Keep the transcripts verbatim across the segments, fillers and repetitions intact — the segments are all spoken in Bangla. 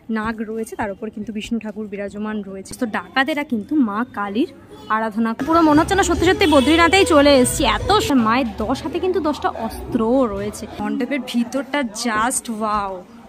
নাগ রয়েছে, তার উপর কিন্তু বিষ্ণু ঠাকুর বিরাজমান রয়েছে। তো ডাকাতেরা কিন্তু মা কালীর আরাধনা, পুরো মনে হচ্ছে না সত্যি সত্যি বদ্রীনাথেই চলে এসেছি। এত মায়ের দশ হাতে কিন্তু দশটা অস্ত্রও রয়েছে। মণ্ডপের ভিতরটা জাস্ট ওয়াও।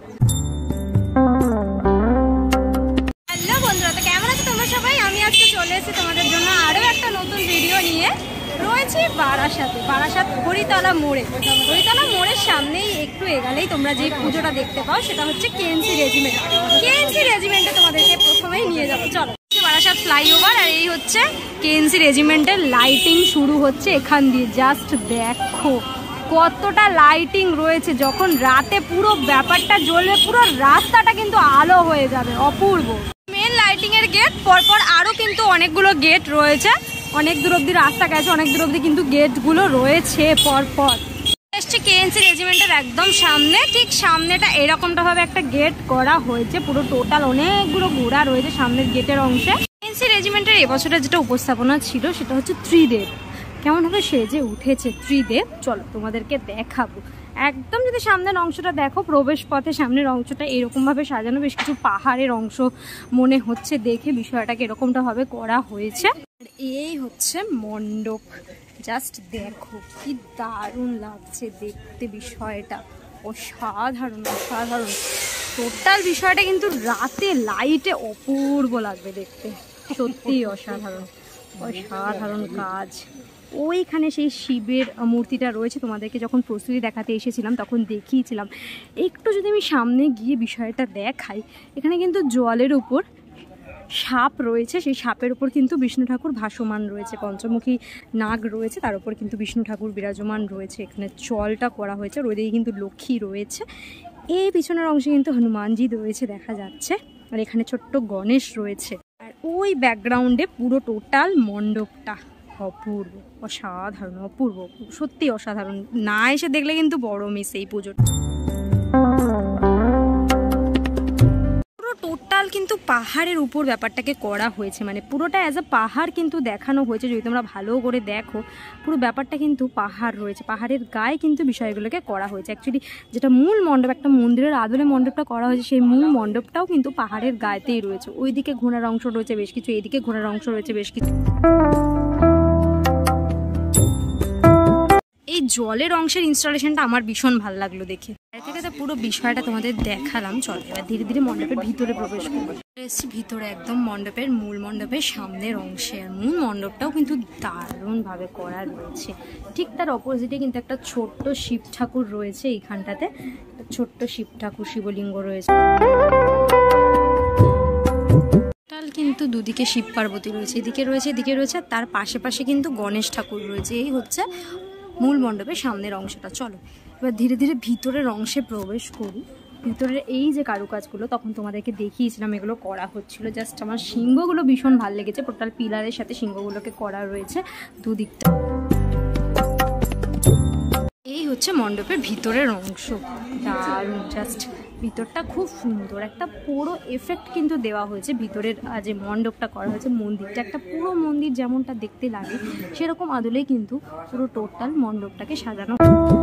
হ্যালো বন্ধুরা, তো কেমন আছো তোমরা সবাই? আমি আজকে চলে এসেছি তোমাদের জন্য আরও একটা নতুন ভিডিও নিয়ে। রয়েছি বারাসাতে, বারাসাত হরিতলা মোড়ে। হরিতলা মোড়ের সামনেই একটু এগালেই তোমরা যে পুজোটা দেখতে পাও সেটা হচ্ছে কেএনসি রেজিমেন্ট। কেএনসি রেজিমেন্টে তোমাদেরকে প্রথমেই নিয়ে যাবো। চলো, বারাসাত ফ্লাইওভার আর এই হচ্ছে কেএনসি রেজিমেন্টের লাইটিং শুরু হচ্ছে এখান দিয়ে। জাস্ট দেখো কতটা লাইটিং রয়েছে, যখন রাতে পুরো ব্যাপারটা জ্বলবে পুরো রাস্তাটা কিন্তু আলো হয়ে যাবে, অপূর্ব। মেন লাইটিং এর গেট, পরপর আরো কিন্তু অনেকগুলো গেট রয়েছে। অনেক দূর অব্দি রাস্তা গেছে, অনেক দূর অব্দি কিন্তু গেটগুলো রয়েছে পরপর। এসছে কেএনসি রেজিমেন্টের একদম সামনে, ঠিক সামনেটা এরকমটা ভাবে একটা গেট করা হয়েছে। পুরো টোটাল অনেকগুলো ঘোড়া রয়েছে সামনের গেটের অংশে। কেএনসি রেজিমেন্টের এবছরের যেটা উপস্থাপনা ছিল সেটা হচ্ছে ত্রিদেব। কেমন ভাবে সেজে উঠেছে ত্রিদেব, চলো তোমাদেরকে দেখাবো। একদম যদি সামনের অংশটা দেখো, প্রবেশ পথে সামনের অংশটা এরকম ভাবে সাজানো, বেশ কিছু পাহাড়ের অংশ মনে হচ্ছে দেখে বিষয়টাকে এরকমটা ভাবে করা হয়েছে। এই হচ্ছে মণ্ডপ, জাস্ট দেখো কি দারুণ লাগছে দেখতে বিষয়টা, অসাধারণ অসাধারণ। টোটাল বিষয়টা কিন্তু রাতে লাইটে অপূর্ব লাগবে দেখতে, সত্যি অসাধারণ অসাধারণ কাজ। ওইখানে সেই শিবের মূর্তিটা রয়েছে, তোমাদেরকে যখন প্রস্তুতি দেখাতে এসেছিলাম তখন দেখিয়েছিলাম। একটু যদি আমি সামনে গিয়ে বিষয়টা দেখাই, এখানে কিন্তু জলের উপর সাপ রয়েছে, সেই সাপের উপর কিন্তু বিষ্ণু ঠাকুর ভাসমান রয়েছে। পঞ্চমুখী নাগ রয়েছে, তার উপর কিন্তু বিষ্ণু ঠাকুর বিরাজমান রয়েছে। এখানে জলটা করা হয়েছে, আর ওইদিকে কিন্তু লক্ষ্মী রয়েছে। এই পিছনের অংশে কিন্তু হনুমানজি রয়েছে দেখা যাচ্ছে, আর এখানে ছোট্ট গণেশ রয়েছে। আর ওই ব্যাকগ্রাউন্ডে পুরো টোটাল মণ্ডপটা অপূর্ব অসাধারণ, অপূর্ব সত্যি অসাধারণ। না এসে দেখলে কিন্তু বড় মিস এই পুজোটা। পুরো টোটাল কিন্তু পাহাড়ের উপর ব্যাপারটাকে করা হয়েছে, মানে পুরোটা অ্যাজ আ পাহাড় কিন্তু দেখানো হয়েছে। যদি তোমরা ভালো করে দেখো, পুরো ব্যাপারটা কিন্তু পাহাড় রয়েছে, পাহাড়ের গায়ে কিন্তু বিষয়গুলোকে করা হয়েছে। অ্যাকচুয়ালি যেটা মূল মণ্ডপ, একটা মন্দিরের আদলে মণ্ডপটা করা হয়েছে, সেই মূল মণ্ডপটাও কিন্তু পাহাড়ের গায়েতেই রয়েছে। ওইদিকে ঘোড়ার অংশ রয়েছে বেশ কিছু, এইদিকে ঘোড়ার অংশ রয়েছে বেশ কিছু। এই জলের অংশের ইনস্টলেশনটা আমার ভীষণ ভালো লাগলো দেখে। থেকে তো পুরো বিষয়টা তোমাদের দেখালাম। চলো এবার ধীরে ধীরে মণ্ডপের ভিতরে প্রবেশ করবো। এসেছি ভিতরে একদম মণ্ডপের মূল মণ্ডপের সামনের অংশে। আর মূল মণ্ডপটাও কিন্তু দারুণ ভাবে করা রয়েছে। ঠিক তার অপোজিটে কিন্তু একটা ছোট্ট শিব ঠাকুর রয়েছে, এইখানটাতে একটা ছোট্ট শিব ঠাকুর শিবলিঙ্গ রয়েছে। কিন্তু দুদিকে শিব পার্বতী রয়েছে, এদিকে রয়েছে এদিকে রয়েছে, আর তার পাশে পাশে কিন্তু গণেশ ঠাকুর রয়েছে। এই হচ্ছে মূল মণ্ডপের সামনের অংশটা। চলো এবার ধীরে ধীরে ভিতরের অংশে প্রবেশ করি। ভিতরের এই যে কারুকাজগুলো তখন তোমাদেরকে দেখিয়েছিলাম, এগুলো করা হচ্ছিল। জাস্ট আমার সিংহগুলো ভীষণ ভালো লেগেছে, টোটাল পিলারের সাথে সিংহগুলোকে করা রয়েছে দুদিকটা। এই হচ্ছে মণ্ডপের ভিতরের অংশ, দারুণ। জাস্ট ভিতরটা খুব সুন্দর, একটা পুরো এফেক্ট কিন্তু দেওয়া হয়েছে। ভিতরের যে মণ্ডপটা করা হয়েছে, মন্দিরটা একটা পুরো মন্দির যেমনটা দেখতে লাগে সেরকম আদলেই কিন্তু পুরো টোটাল মণ্ডপটাকে সাজানো।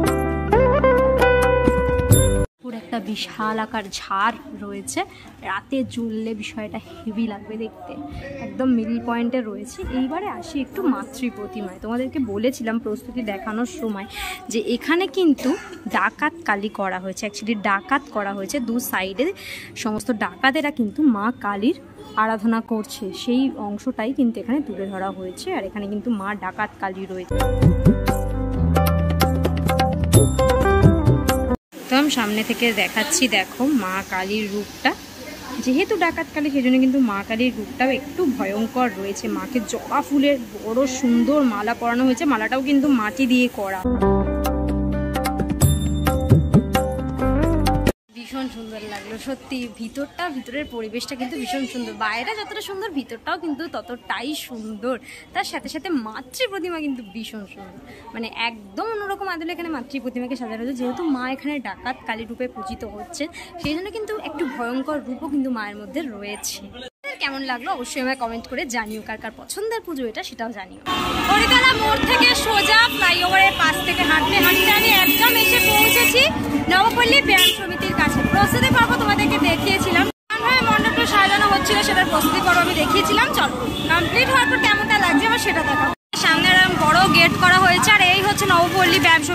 পুরো একটা বিশাল আকার ঝাড় রয়েছে, রাতে জ্বললে বিষয়টা হেভি লাগবে দেখতে। একদম মিডল পয়েন্টে রয়েছে। এইবারে আসি একটু মাতৃ প্রতিমায়। তোমাদেরকে বলেছিলাম প্রস্তুতি দেখানোর সময় যে এখানে কিন্তু ডাকাত কালী করা হয়েছে। অ্যাকচুয়ালি ডাকাত করা হয়েছে, দু সাইডে সমস্ত ডাকাতেরা কিন্তু মা কালীর আরাধনা করছে, সেই অংশটাই কিন্তু এখানে তুলে ধরা হয়েছে। আর এখানে কিন্তু মা ডাকাত কালী রয়েছে। একদম সামনে থেকে দেখাচ্ছি, দেখো মা কালীর রূপটা। যেহেতু ডাকাত কালী সেজন্য কিন্তু মা কালীর রূপটাও একটু ভয়ঙ্কর রয়েছে। মাকে জবা ফুলের বড় সুন্দর মালা পরানো হয়েছে, মালাটাও কিন্তু মাটি দিয়ে করা। ভীষণ সুন্দর লাগলো সত্যি। ভিতরটা ভিতরের পরিবেশটা কিন্তু ভীষণ সুন্দর, বাইরে যতটা সুন্দর ভিতরটাও কিন্তু ততটাই সুন্দর। তার সাথে সাথে মাতৃ প্রতিমা কিন্তু ভীষণ সুন্দর, মানে একদম অন্যরকম আদলে এখানে মাতৃ প্রতিমাকে সাজানো হয়েছে। যেহেতু মা এখানে ডাকাত কালী রূপে পূজিত হচ্ছে, সেই জন্য কিন্তু একটু ভয়ঙ্কর রূপও কিন্তু মায়ের মধ্যে রয়েছে। কেমন লাগলো অবশ্যই আমায় কমেন্ট করে জানিও, কার কার পছন্দের পুজো এটা সেটাও জানিও। হরিতলা মোড় থেকে সোজা ফ্লাইওভারের পাশ থেকে হাঁটতে হাঁটতে আমি একদম এসে পৌঁছেছি নবপল্লী ব্যায়াম সমিতির কাছে। প্রস্তুতি পর্ব তোমাদেরকে দেখিয়েছিলাম,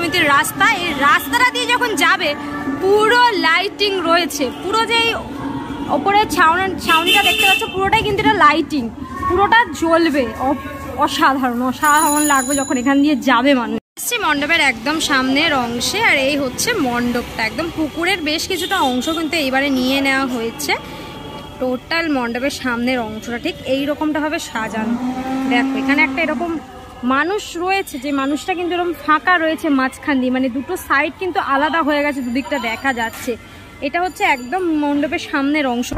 সমিতির রাস্তা। এই রাস্তাটা দিয়ে যখন যাবে পুরো লাইটিং রয়েছে, পুরো যে ওপরে ছাউনি ছাউনিটা দেখতে পাচ্ছ পুরোটাই কিন্তু এটা লাইটিং, পুরোটা জ্বলবে, অসাধারণ অসাধারণ লাগবে যখন এখান দিয়ে যাবে মানুষ। মণ্ডপের একদম সামনের অংশে, আর এই হচ্ছে মণ্ডপটা, একদম পুকুরের বেশ কিছুটা অংশ কিন্তু এইবারে নিয়ে নেওয়া হয়েছে। টোটাল মণ্ডপের সামনের অংশটা ঠিক এই রকমটা ভাবে সাজানো। দেখো এখানে একটা এরকম মানুষ রয়েছে, যে মানুষটা কিন্তু এরকম ফাঁকা রয়েছে মাঝখান দিয়ে, মানে দুটো সাইড কিন্তু আলাদা হয়ে গেছে, দুদিকটা দেখা যাচ্ছে। এটা হচ্ছে একদম মণ্ডপের সামনের অংশ।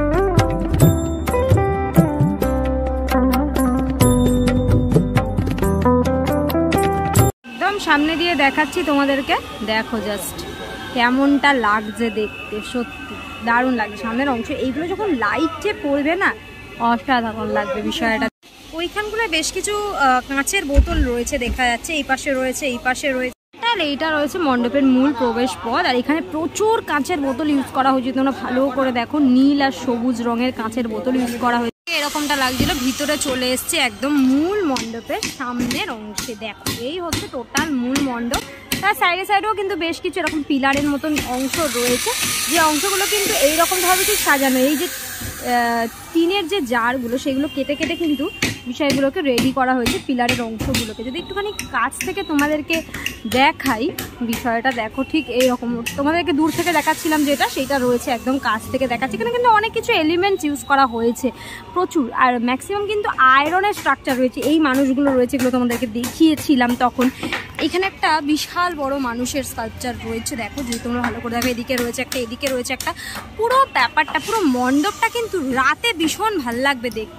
একদম সামনে দিয়ে দেখাচ্ছি তোমাদেরকে, দেখো জাস্ট কেমনটা লাগছে দেখতে, সত্যি দারুণ লাগছে সামনের অংশ। এইগুলো যখন লাইটে পড়বে না অসাধারণ লাগবে বিষয়টা। ওইখানগুলো বেশ কিছু কাঁচের বোতল রয়েছে দেখা যাচ্ছে, এই পাশে রয়েছে এই পাশে রয়েছে। তাহলে এইটা রয়েছে মণ্ডপের মূল প্রবেশ পথ, আর এখানে প্রচুর কাঁচের বোতল ইউজ করা হয়েছে। তোমরা ভালো করে দেখো, নীল আর সবুজ রঙের কাঁচের বোতল ইউজ করা হয়েছে। এরকমটা লাগছিল। ভিতরে চলে এসছে একদম মূল মণ্ডপের সামনের অংশে। দেখো এই হচ্ছে টোটাল মূল মণ্ডপ। তার সাইডে সাইডেও কিন্তু বেশ কিছু এরকম পিলারের মতন অংশ রয়েছে, যে অংশগুলো কিন্তু এইরকমভাবে ঠিক সাজানো। এই যে টিনের যে জারগুলো সেগুলো কেটে কেটে কিন্তু বিষয়গুলোকে রেডি করা হয়েছে পিলারের অংশগুলোকে। যদি একটুখানি কাছ থেকে তোমাদেরকে দেখাই বিষয়টা, দেখো ঠিক এইরকম। তোমাদেরকে দূর থেকে দেখাচ্ছিলাম যেটা, সেটা রয়েছে একদম কাছ থেকে দেখাচ্ছি। এখানে কিন্তু অনেক কিছু এলিমেন্টস ইউজ করা হয়েছে প্রচুর, আর ম্যাক্সিমাম কিন্তু আয়রনের স্ট্রাকচার রয়েছে। এই মানুষগুলো রয়েছে, এগুলো তোমাদেরকে দেখিয়েছিলাম তখন। এখানে একটা বিশাল বড় মানুষের স্কাল্পচার রয়েছে, দেখো যদি তোমরা ভালো করে দেখো, এদিকে রয়েছে একটা, এদিকে রয়েছে একটা। পুরো ব্যাপারটা, পুরো মণ্ডপটা কিন্তু রাতে ভীষণ ভাল লাগবে দেখতে।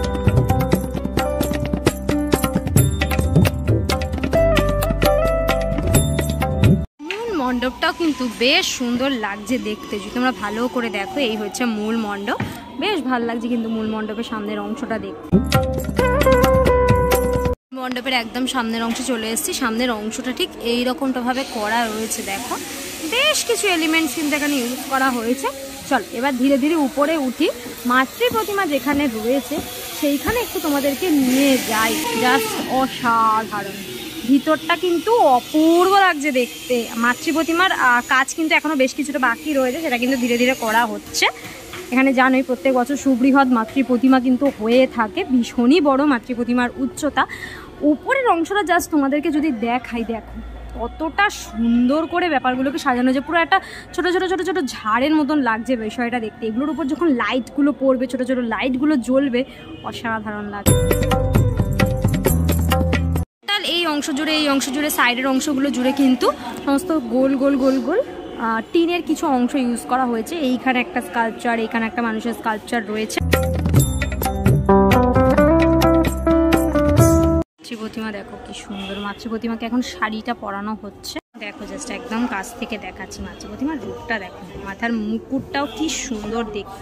মণ্ডপটাও কিন্তু বেশ সুন্দর লাগছে দেখতে, যদি তোমরা ভালো করে দেখো। এই হচ্ছে মূল মণ্ডপ, বেশ ভালো লাগছে কিন্তু মূল মণ্ডপের সামনের অংশটা দেখতে। মণ্ডপের একদম সামনের অংশে চলে এসেছি। সামনের অংশটা ঠিক এই রকমটা ভাবে করা রয়েছে, দেখো বেশ কিছু এলিমেন্টস কিন্তু এখানে ইউজ করা হয়েছে। চল এবার ধীরে ধীরে উপরে উঠি। মাতৃ প্রতিমা যেখানে রয়েছে সেইখানে একটু তোমাদেরকে নিয়ে যাই। জাস্ট অসাধারণ, ভিতরটা কিন্তু অপূর্ব লাগছে দেখতে। মাতৃ প্রতিমার কাজ কিন্তু এখনো বেশ কিছুটা বাকি রয়েছে, সেটা কিন্তু ধীরে ধীরে করা হচ্ছে। এখানে জানোই প্রত্যেক বছর সুবৃহৎ মাতৃ প্রতিমা কিন্তু হয়ে থাকে, ভীষণই বড় মাতৃ প্রতিমার উচ্চতা। উপরের অংশটা জাস্ট তোমাদেরকে যদি দেখাই, দেখো কতটা সুন্দর করে ব্যাপারগুলোকে সাজানো, যে পুরো একটা ছোট ছোট ছোট ছোট ঝাড়ের মতন লাগছে বিষয়টা দেখতে। এগুলোর উপর যখন লাইটগুলো পড়বে, ছোট ছোট লাইটগুলো জ্বলবে, অসাধারণ লাগবে। এই অংশ জুড়ে এই অংশ জুড়ে সাইডের অংশগুলো জুড়ে কিন্তু সমস্ত গোল গোল গোল গোল টিনের কিছু অংশ ইউজ করা হয়েছে। এইখানে একটা স্কাল্পচার, এইখানে একটা মানুষের স্কাল্পচার রয়েছে। মাতৃ প্রতিমা দেখো কি সুন্দর। মাতৃ প্রতিমাকে এখন শাড়িটা পরানো হচ্ছে, দেখো জাস্ট একদম কাছ থেকে দেখাচ্ছি। মাতৃ প্রতিমার রূপটা দেখো, মাথার মুকুটটাও কি সুন্দর দেখতে।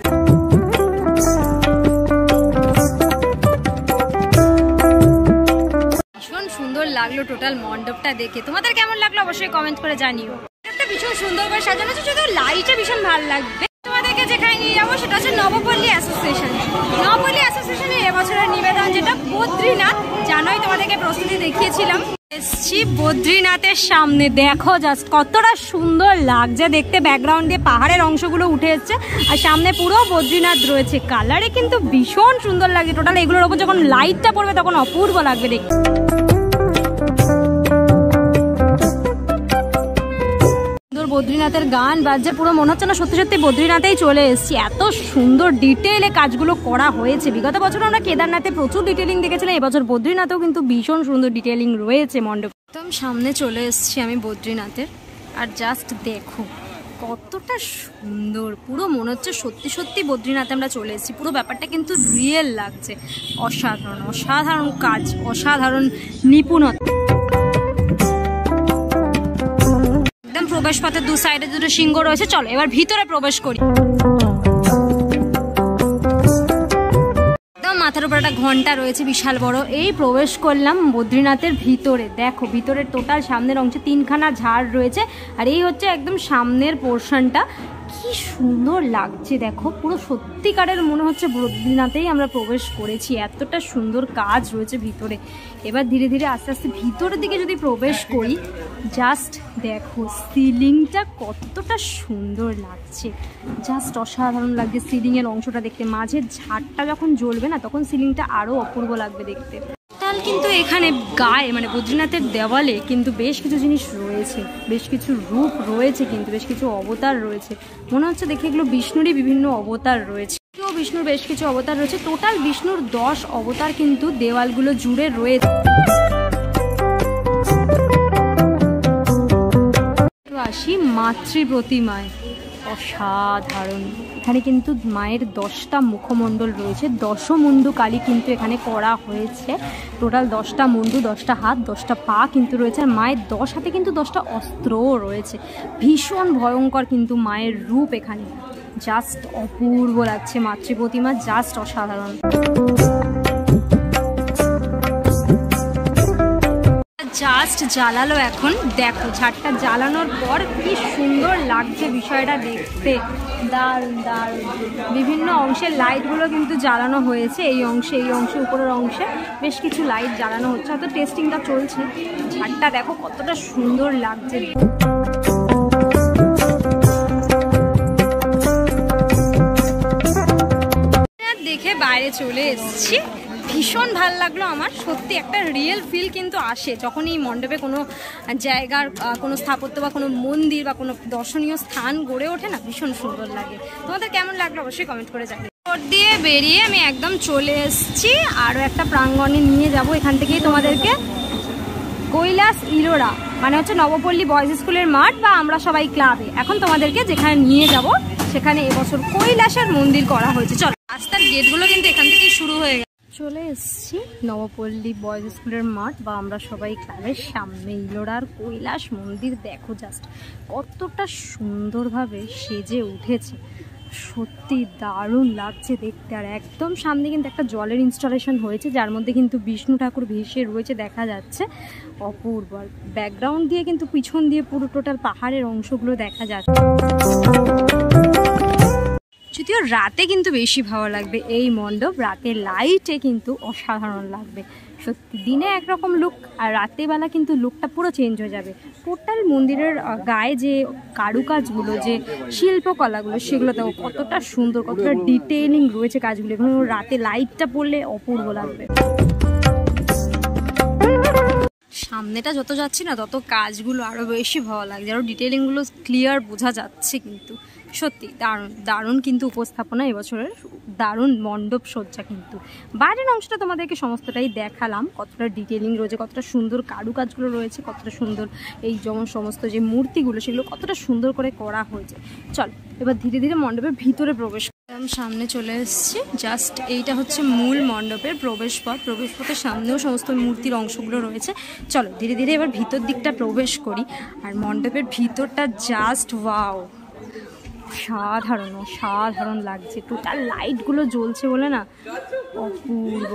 ভীষণ সুন্দর লাগলো টোটাল মণ্ডপটা দেখে। তোমাদের কেমন লাগলো অবশ্যই কমেন্ট করে জানিও। একটা ভীষণ সুন্দর করে সাজানো আছে, শুধু লাইটে ভীষণ ভালো লাগবে। তোমাদেরকে যেখানে নিয়ে যাবো সেটা হচ্ছে নবপল্লী অ্যাসোসিয়েশন। নবপল্লী অ্যাসোসিয়েশনের এবছরের নিবেদন যেটা বদ্রীনাথ, জানোই তোমাদেরকে প্রস্তুতি দেখিয়েছিলাম। এসছি বদ্রীনাথের সামনে, দেখো জাস্ট কতটা সুন্দর লাগছে দেখতে। ব্যাকগ্রাউন্ড দিয়ে পাহাড়ের অংশগুলো উঠে এসছে, আর সামনে পুরো বদ্রীনাথ রয়েছে। কালারে কিন্তু ভীষণ সুন্দর লাগছে টোটাল। এগুলোর ওপর যখন লাইটটা পড়বে তখন অপূর্ব লাগবে দেখতে। বদ্রীনাথের গান বাজছে, পুরো মনে হচ্ছে না সত্যি সত্যি বদ্রীনাথেই চলে এসেছি। এত সুন্দর ডিটেইলে কাজগুলো করা হয়েছে। বিগত বছর আমরা কেদারনাথে প্রচুর ডিটেইলিং দেখেছিলাম, এবছর বদ্রীনাথেও কিন্তু ভীষণ সুন্দর ডিটেইলিং রয়েছে মণ্ডপ। একদম সামনে চলে এসেছি আমি বদ্রীনাথের, আর জাস্ট দেখো কতটা সুন্দর। পুরো মনে হচ্ছে সত্যি সত্যি বদ্রীনাথে আমরা চলে এসেছি। পুরো ব্যাপারটা কিন্তু রিয়েল লাগছে। অসাধারণ অসাধারণ কাজ, অসাধারণ নিপুণতা। প্রবেশ পথের দু সাইডে দুটো সিংহ রয়েছে। চলো এবার ভিতরে প্রবেশ করি। একদম মাথার উপর একটা ঘন্টা রয়েছে বিশাল বড়। এই প্রবেশ করলাম বদ্রীনাথের ভিতরে। দেখো ভিতরের টোটাল সামনের অংশে তিনখানা ঝাড় রয়েছে, আর এই হচ্ছে একদম সামনের পোর্শনটা। কি সুন্দর লাগছে দেখো, পুরো সত্যিকারের মনে হচ্ছে বদ্রীনাথেই আমরা প্রবেশ করেছি, এতটা সুন্দর কাজ রয়েছে ভিতরে। এবার ধীরে ধীরে আস্তে আস্তে ভিতরের দিকে যদি প্রবেশ করি, জাস্ট দেখো সিলিংটা কতটা সুন্দর লাগছে, জাস্ট অসাধারণ লাগছে সিলিংয়ের অংশটা দেখতে। মাঝের ঝাড়টা যখন জ্বলবে না, তখন সিলিংটা আরও অপূর্ব লাগবে দেখতে। কিন্তু এখানে গায়ে মানে বদ্রীনাথের দেওয়ালে কিন্তু বেশ কিছু জিনিস রয়েছে, বেশ কিছু রূপ রয়েছে, কিন্তু বেশ কিছু অবতার রয়েছে। মনে হচ্ছে দেখে এগুলো বিষ্ণুরই বিভিন্ন অবতার রয়েছে, বিষ্ণুর বেশ কিছু অবতার রয়েছে। টোটাল বিষ্ণুর দশ অবতার কিন্তু দেওয়ালগুলো জুড়ে রয়েছে। আসি মাতৃ প্রতিমায়, অসাধারণ। এখানে কিন্তু মায়ের দশটা মুখমণ্ডল রয়েছে, দশমুণ্ডু কালী কিন্তু এখানে করা হয়েছে। টোটাল দশটা মুন্ডু, দশটা হাত, দশটা পা কিন্তু রয়েছে। আর মায়ের দশ হাতে কিন্তু দশটা অস্ত্রও রয়েছে। ভীষণ ভয়ঙ্কর কিন্তু মায়ের রূপ এখানে, জাস্ট অপূর্ব লাগছে মাতৃ প্রতিমা, জাস্ট অসাধারণ। জাস্ট জ্বালালো এখন, দেখো ঝাড়টা জ্বালানোর পর কি সুন্দর লাগছে বিষয়টা দেখতে, দারুণ দারুণ। বিভিন্ন অংশের লাইটগুলো কিন্তু জ্বালানো হয়েছে, এই অংশে এই অংশে উপরের অংশে বেশ কিছু লাইট জ্বালানো হচ্ছে, হয়তো টেস্টিংটা চলছে। ঝাড়টা দেখো কতটা সুন্দর লাগছে। দেখে বাইরে চলে এসেছি, ভীষণ ভালো লাগলো আমার, সত্যি একটা রিয়েল ফিল কিন্তু আসে যখন এই মণ্ডপে কোনো জায়গার কোনো স্থাপত্য বা কোনো মন্দির বা কোনো দর্শনীয় স্থান গড়ে ওঠে না, ভীষণ সুন্দর লাগে। তোমাদের কেমন লাগলো অবশ্যই কমেন্ট করে জানাবে। রোড দিয়ে বেরিয়ে আমি একদম চলে এসেছি আরও একটা প্রাঙ্গণে নিয়ে যাব। এখান থেকেই তোমাদেরকে কৈলাস ইলোরা মানে হচ্ছে নবপল্লী বয়েজ স্কুলের মাঠ বা আমরা সবাই ক্লাবে, এখন তোমাদেরকে যেখানে নিয়ে যাব সেখানে এবছর কৈলাসের মন্দির করা হয়েছে। চলো, রাস্তার গেটগুলো কিন্তু এখান থেকেই শুরু হয়ে গেছে। চলে এসেছি নবপল্লী বয়েজ স্কুলের মাঠ বা আমরা সবাই ক্লাবের সামনে। ইলোরার কৈলাস মন্দির দেখো জাস্ট কতটা সুন্দরভাবে সেজে উঠেছে, সত্যি দারুণ লাগছে দেখতে। আর একদম সামনে কিন্তু একটা জলের ইনস্টলেশন হয়েছে, যার মধ্যে কিন্তু বিষ্ণু ঠাকুর ভেসে রয়েছে দেখা যাচ্ছে, অপূর্ব। আর ব্যাকগ্রাউন্ড দিয়ে কিন্তু পিছন দিয়ে পুরো টোটাল পাহাড়ের অংশগুলো দেখা যাচ্ছে। যদিও রাতে কিন্তু বেশি ভালো লাগবে এই মণ্ডপ, রাতে লাইটে কিন্তু অসাধারণ লাগবে সত্যি। দিনে একরকম লুক, আর রাতেরবেলা কিন্তু লুকটা পুরো চেঞ্জ হয়ে যাবে। টোটাল মন্দিরের গায়ে যে কারুকাজগুলো, যে শিল্পকলাগুলো, সেগুলো দেখো কতটা সুন্দর, কতটা ডিটেইলিং রয়েছে কাজগুলো। এবং রাতে লাইটটা পড়লে অপূর্ব লাগবে। সামনেটা যত যাচ্ছি না, তত কাজগুলো আরও বেশি ভালো লাগছে, আরও ডিটেলিংগুলো ক্লিয়ার বোঝা যাচ্ছে কিন্তু। সত্যি দারুণ দারুণ কিন্তু উপস্থাপনা এবছরের, দারুণ মণ্ডপ সজ্জা কিন্তু। বাইরের অংশটা তোমাদেরকে সমস্তটাই দেখালাম, কতটা ডিটেলিং রয়েছে, কতটা সুন্দর কারুকাজগুলো রয়েছে, কতটা সুন্দর এই যেমন সমস্ত যে মূর্তিগুলো সেগুলো কতটা সুন্দর করে করা হয়েছে। চল এবার ধীরে ধীরে মণ্ডপের ভিতরে প্রবেশ করলাম, সামনে চলে এসেছি। জাস্ট এইটা হচ্ছে মূল মণ্ডপের প্রবেশ পথ, প্রবেশ পথের সামনেও সমস্ত মূর্তির অংশগুলো রয়েছে। চলো ধীরে ধীরে এবার ভিতর দিকটা প্রবেশ করি। আর মণ্ডপের ভিতরটা জাস্ট ওয়াও, সাধারণ সাধারণ লাগছে। টোটাল লাইটগুলো জ্বলছে বলে না, অপূর্ব,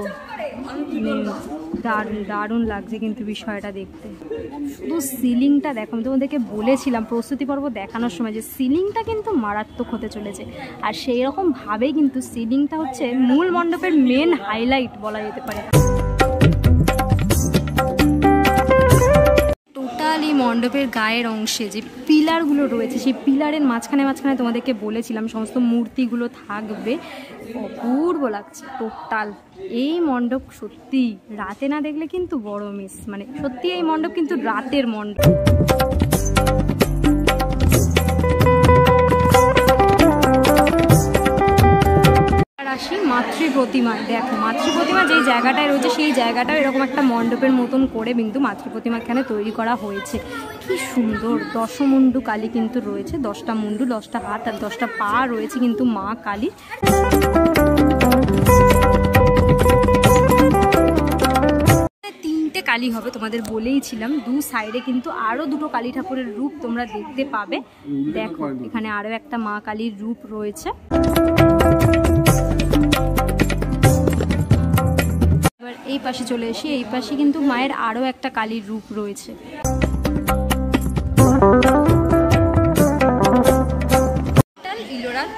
দারুণ দারুণ লাগছে কিন্তু বিষয়টা দেখতে। শুধু সিলিংটা দেখো, আমি তোমাদেরকে বলেছিলাম প্রস্তুতি পর্ব দেখানোর সময় যে সিলিংটা কিন্তু মারাত্মক হতে চলেছে। আর সেই রকমভাবেই কিন্তু সিলিংটা হচ্ছে মূল মণ্ডপের মেন হাইলাইট বলা যেতে পারে। এই মণ্ডপের গায়ের অংশে যে পিলারগুলো রয়েছে, সেই পিলারের মাঝখানে মাঝখানে তোমাদেরকে বলেছিলাম সমস্ত মূর্তিগুলো থাকবে, অপূর্ব লাগছে টোটাল এই মণ্ডপ। সত্যি রাতে না দেখলে কিন্তু বড় মিস, মানে সত্যি এই মণ্ডপ কিন্তু রাতের মণ্ডপ। আসি মাতৃ প্রতিমা, দেখো মাতৃ প্রতিমা যেই জায়গাটায় রয়েছে সেই জায়গাটা এরকম একটা মণ্ডপের মতন করে কিন্তু মাতৃ প্রতিমা এখানে তৈরি করা হয়েছে। কি সুন্দর, দশমুণ্ডু কালী কিন্তু রয়েছে, দশটা মুন্ডু, দশটা হাত আর দশটা পা রয়েছে কিন্তু মা কালীর। তিনটে কালী হবে তোমাদের বলেইছিলাম, দু সাইডে কিন্তু আরো দুটো কালী ঠাকুরের রূপ তোমরা দেখতে পাবে। দেখো এখানে আরো একটা মা কালীর রূপ রয়েছে। এবার এই পাশে চলে এসে, এই পাশে কিন্তু মায়ের আরো একটা কালীর রূপ রয়েছে।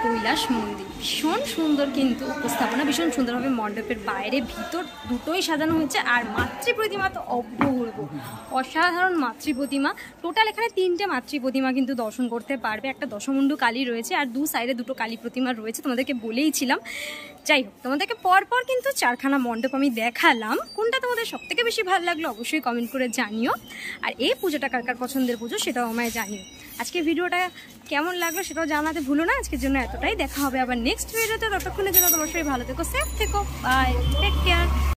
কৈলাস মন্দির। ভীষণ সুন্দর কিন্তু উপস্থাপনা, ভীষণ সুন্দরভাবে মণ্ডপের বাইরে ভিতর দুটোই সাজানো হয়েছে। আর মাতৃ প্রতিমা তো অপূর্ব, অসাধারণ মাতৃ প্রতিমা। টোটাল এখানে তিনটে মাতৃ প্রতিমা কিন্তু দর্শন করতে পারবে। একটা দশমুণ্ডু কালী রয়েছে আর দু সাইডে দুটো কালী প্রতিমা রয়েছে, তোমাদেরকে বলেইছিলাম। যাই হোক, তোমাদেরকে পরপর কিন্তু চারখানা মণ্ডপ আমি দেখালাম। কোনটা তোমাদের সব থেকে বেশি ভালো লাগলো অবশ্যই কমেন্ট করে জানিও। আর এই পুজোটা কার কার পছন্দের পুজো সেটাও আমায় জানিও। আজকে ভিডিওটা কেমন লাগলো সেটাও জানাতে ভুলো না। আজকের জন্য এতটাই, দেখা হবে আবার নেক্সট ভিডিওতে। ততক্ষণের জন্য তোমার সবাই ভালো থেকো, সেফ থেকো, বাই, টেক কেয়ার।